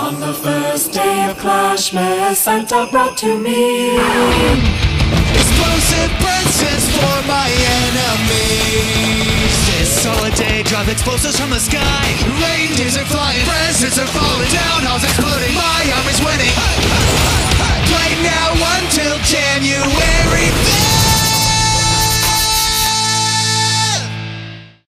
On the first day of Clashmas, Santa brought to me explosive presents for my enemies. This holiday, drop explosives from the sky. Reindeers are flying, presents are falling down, house exploding. My army's winning.